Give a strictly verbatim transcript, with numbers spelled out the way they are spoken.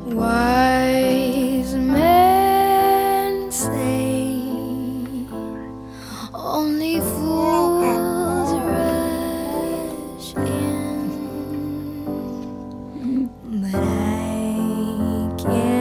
Wise men say only fools rush in, but I can't